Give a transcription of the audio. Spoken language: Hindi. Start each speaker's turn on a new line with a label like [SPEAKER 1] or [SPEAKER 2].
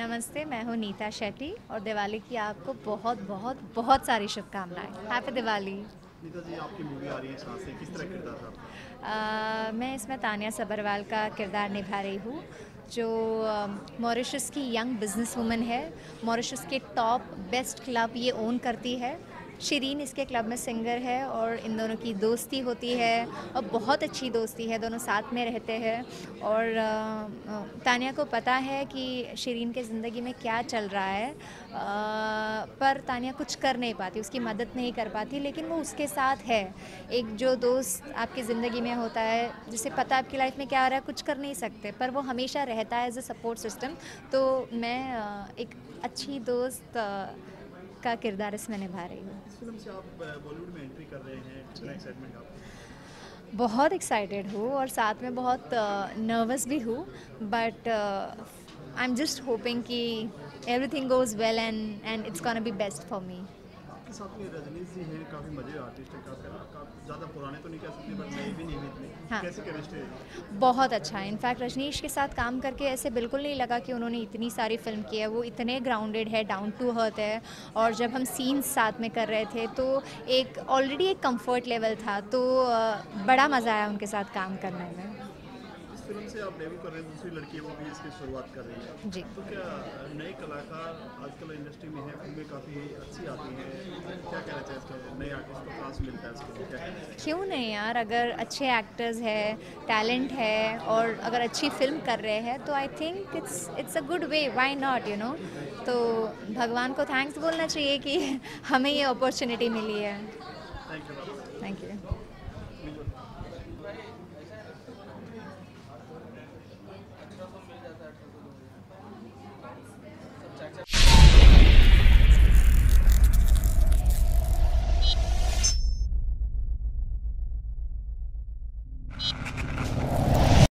[SPEAKER 1] नमस्ते, मैं हूँ नीता शेट्टी और दिवाली की आपको बहुत बहुत बहुत सारी शुभकामनाएं। हैप्पी दिवाली।
[SPEAKER 2] नीता जी, आपकी मूवी आ रही है साथ से, किस तरह किरदार है आपका?
[SPEAKER 1] मैं इसमें तानिया सबरवाल का किरदार निभा रही हूँ, जो मॉरिशस की यंग बिजनेस वूमन है। मॉरिशस के टॉप बेस्ट क्लब ये ओन करती है। शिरीन इसके क्लब में सिंगर है और इन दोनों की दोस्ती होती है और बहुत अच्छी दोस्ती है, दोनों साथ में रहते हैं। और तानिया को पता है कि शिरीन के ज़िंदगी में क्या चल रहा है, पर तानिया कुछ कर नहीं पाती, उसकी मदद नहीं कर पाती, लेकिन वो उसके साथ है। एक जो दोस्त आपकी ज़िंदगी में होता है, जिसे पता है आपकी लाइफ में क्या आ रहा है, कुछ कर नहीं सकते, पर वो हमेशा रहता है एज अ सपोर्ट सिस्टम। तो मैं एक अच्छी दोस्त का किरदार इसमें निभा रही हूँ।
[SPEAKER 2] इस फिल्म से आप बॉलीवुड में एंट्री कर रहे हैं, कितना
[SPEAKER 1] जी,
[SPEAKER 2] एक्साइटमेंट है आपको?
[SPEAKER 1] बहुत एक्साइटेड हूँ और साथ में बहुत नर्वस भी हूँ, but I am just hoping कि everything goes well and it's gonna be best for me.
[SPEAKER 2] आपके साथ में रजनीश जी हैं, काफ़ी मजे आर्टिस्ट हैं, काफ़ी ज़्यादा पुराने तो नहीं कह सकते बट नए भी नहीं हैं इतने।
[SPEAKER 1] हाँ,
[SPEAKER 2] कैसे केमिस्ट्री है जी?
[SPEAKER 1] बहुत अच्छा है। इनफैक्ट रजनीश के साथ काम करके ऐसे बिल्कुल नहीं लगा कि उन्होंने इतनी सारी फ़िल्म की है। वो इतने ग्राउंडेड है, डाउन टू अर्थ है। और जब हम सीन्स साथ में कर रहे थे तो एक ऑलरेडी एक कंफर्ट लेवल था, तो बड़ा मज़ा आया उनके साथ काम करने में।
[SPEAKER 2] इस फिल्म से आप डेब्यू कर रहे हैं, दूसरी लड़की है वो भी इसकी शुरुआत कर रही है।
[SPEAKER 1] जी,
[SPEAKER 2] तो क्या नए कलाकार आजकल इंडस्ट्री में हैं, फिल्में काफ़ी अच्छी आती हैं, क्या कहना चाहिए इसके नए आर्टिस्ट को चांस मिलता है इसके लिए, क्या कहना चाहिए?
[SPEAKER 1] क्यों नहीं यार, अगर अच्छे एक्टर्स हैं, टैलेंट है और अगर अच्छी फ़िल्म कर रहे हैं तो I think it's a good way, why not, you know. तो भगवान को थैंक्स बोलना चाहिए कि हमें ये अपॉर्चुनिटी मिली है।
[SPEAKER 2] Thank you.
[SPEAKER 1] Thank you.